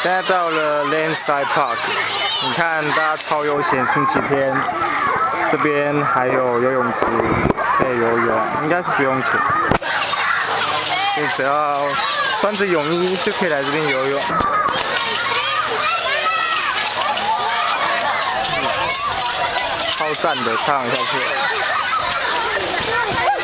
现在到了 Landside Park， 你看大家超悠闲，星期天，这边还有游泳池可以游泳，应该是不用钱，你只要穿着泳衣就可以来这边游泳。超赞的，太阳下去了。